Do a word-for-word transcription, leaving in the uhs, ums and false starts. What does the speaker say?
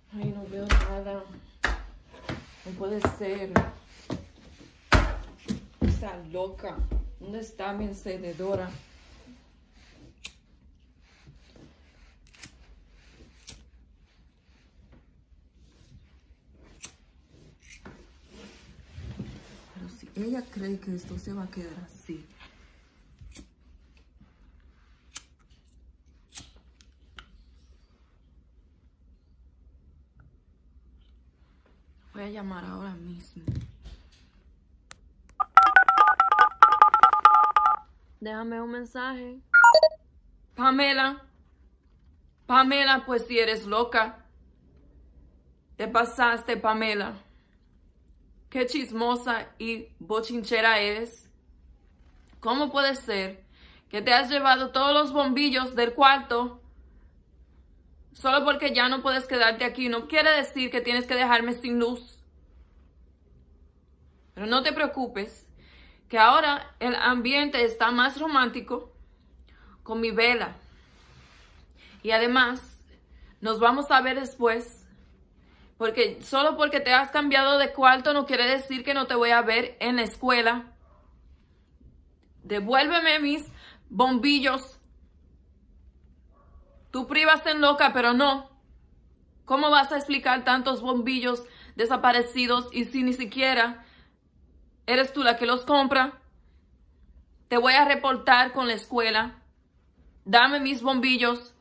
Ay, no veo nada. No puede ser. Está loca. ¿Dónde está mi encendedora? Pero si ella cree que esto se va a quedar así. Voy a llamar ahora mismo. Déjame un mensaje. Pamela. Pamela, pues si eres loca. Te pasaste, Pamela. Qué chismosa y bochinchera eres. ¿Cómo puede ser que te has llevado todos los bombillos del cuarto? Solo porque ya no puedes quedarte aquí no quiere decir que tienes que dejarme sin luz. Pero no te preocupes, que ahora el ambiente está más romántico con mi vela. Y además, nos vamos a ver después. Porque solo porque te has cambiado de cuarto no quiere decir que no te voy a ver en la escuela. Devuélveme mis bombillos. Tú privas en loca, pero no. ¿Cómo vas a explicar tantos bombillos desaparecidos y si ni siquiera eres tú la que los compra? Te voy a reportar con la escuela. Dame mis bombillos.